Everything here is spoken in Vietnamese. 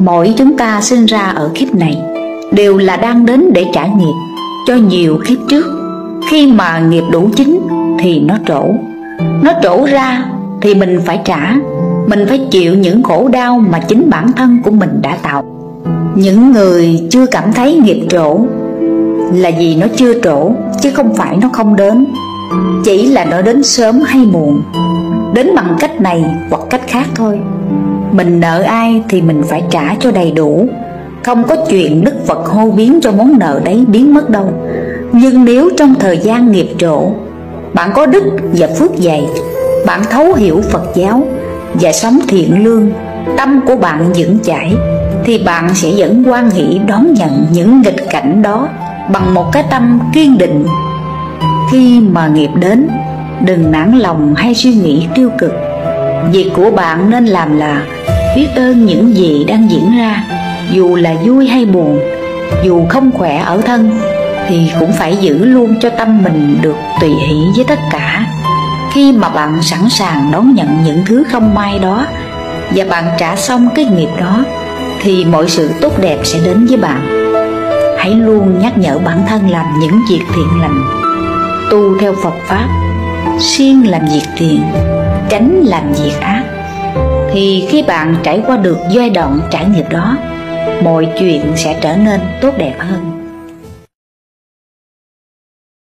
Mỗi chúng ta sinh ra ở kiếp này đều là đang đến để trả nghiệp cho nhiều kiếp trước. Khi mà nghiệp đủ chín thì nó trổ ra thì mình phải trả. Mình phải chịu những khổ đau mà chính bản thân của mình đã tạo. Những người chưa cảm thấy nghiệp trổ là vì nó chưa trổ, chứ không phải nó không đến. Chỉ là nó đến sớm hay muộn, đến bằng cách này hoặc cách khác thôi. Mình nợ ai thì mình phải trả cho đầy đủ. Không có chuyện Đức Phật hô biến cho món nợ đấy biến mất đâu. Nhưng nếu trong thời gian nghiệp trổ, bạn có đức và phước dày, bạn thấu hiểu Phật giáo và sống thiện lương, tâm của bạn vững chãi, thì bạn sẽ vẫn hoan hỷ đón nhận những nghịch cảnh đó bằng một cái tâm kiên định. Khi mà nghiệp đến, đừng nản lòng hay suy nghĩ tiêu cực. Việc của bạn nên làm là biết ơn những gì đang diễn ra, dù là vui hay buồn. Dù không khỏe ở thân thì cũng phải giữ luôn cho tâm mình được tùy hỷ với tất cả. Khi mà bạn sẵn sàng đón nhận những thứ không may đó và bạn trả xong cái nghiệp đó, thì mọi sự tốt đẹp sẽ đến với bạn. Hãy luôn nhắc nhở bản thân làm những việc thiện lành, tu theo Phật Pháp, siêng làm việc thiện, tránh làm việc ác. Thì khi bạn trải qua được giai đoạn trải nghiệm đó, mọi chuyện sẽ trở nên tốt đẹp hơn.